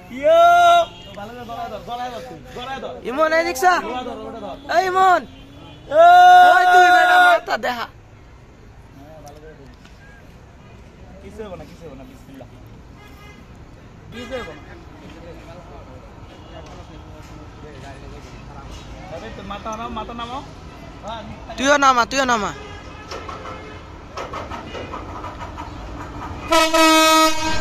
Yo. Imun edik sa. Ay Imun. Oy tuh beda mata dah. Kisah mana Bismillah. Kisah mana. Tapi mata nama. Tuyo nama.